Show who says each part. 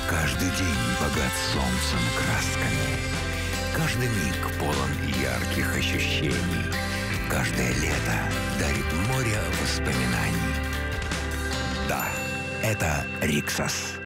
Speaker 1: Каждый день богат солнцем красками. Каждый миг полон ярких ощущений. Каждое лето дарит море воспоминаний. Да, это Риксос.